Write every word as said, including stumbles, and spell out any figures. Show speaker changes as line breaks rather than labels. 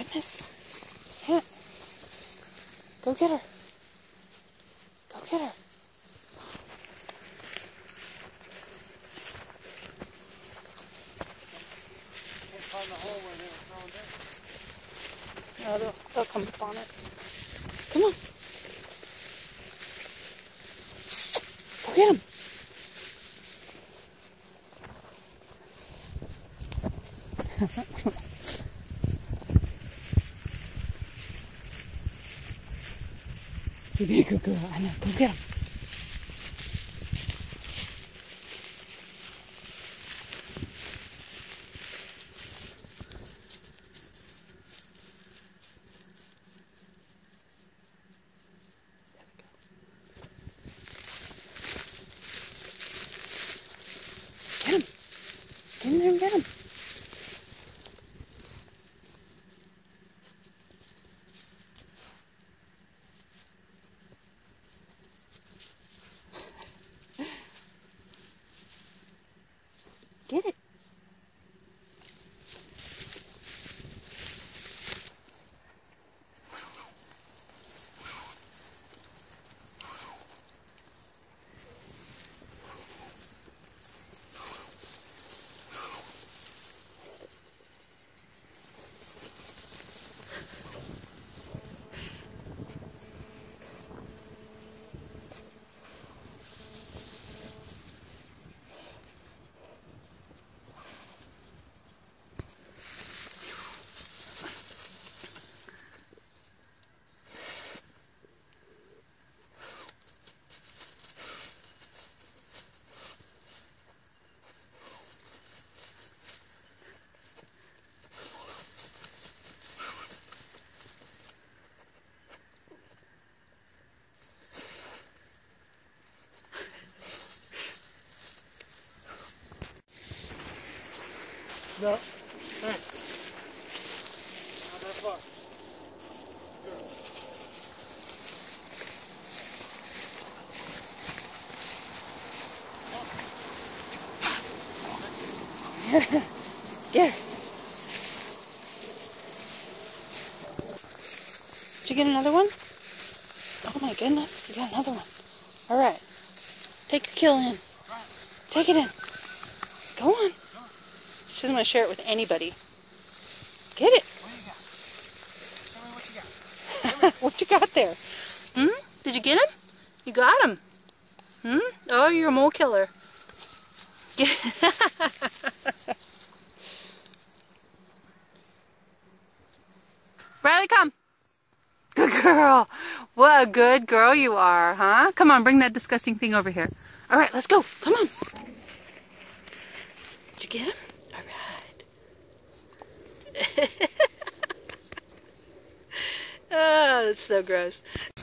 goodness. Yeah. Go get her. Go get her.
Can't find the hole where they were thrown in.
No, they'll, they'll come upon it. Come on. Go get him. You be a good girl. I know. Go get him. Get him. Get in there and get him. Get it.
No. Hey. Not that far.
Good. Get her. Did you get another one? Oh my goodness, you got another one. Alright. Take your kill in. Take it in. Go on. She doesn't want to share it with anybody. Get it.
What do you got? Tell me what you got.
What you got there? Hmm? Did you get him? You got him. Hmm? Oh, you're a mole killer. Get Riley, come. Good girl. What a good girl you are, huh? Come on, bring that disgusting thing over here. All right, let's go. Come on. Did you get him? All right. Oh, that's so gross.